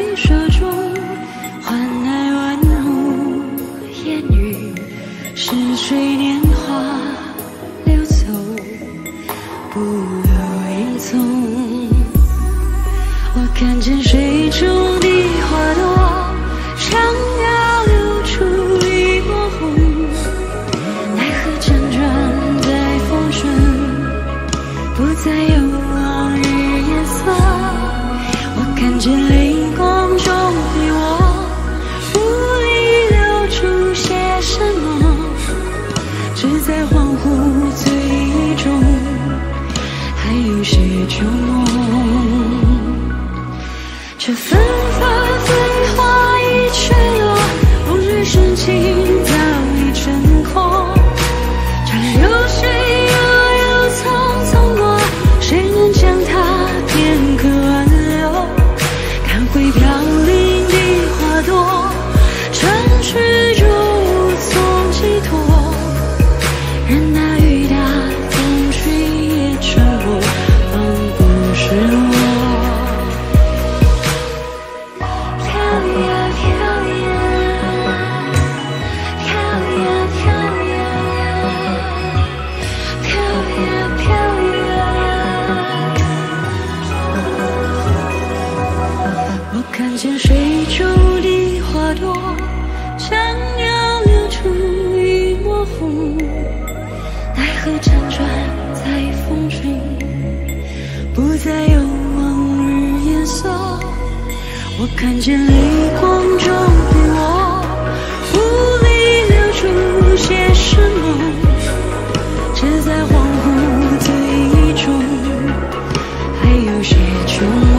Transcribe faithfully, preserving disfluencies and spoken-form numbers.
手中，换来万物烟雨，逝水年华流走，不留影踪。我看见水中的花朵，想要流出一抹红，奈何辗转在风中，不再有往日颜色。我看见泪光中的我，无力流出些什么，只在恍惚醉意中，还有些旧梦。这纷繁飞花已坠落，往日深情早已成空。这流水悠悠匆匆过，谁能将它片刻挽留？看回飘零的花朵，沉睡中无从寄托。任那雨打风吹也沉默，仿不是我。看见水中的花朵，想要流出一抹红，奈何辗转在风中，不再有往日颜色。我看见泪光中的我，无力流出些什么，只在恍惚醉意中，还有些旧梦。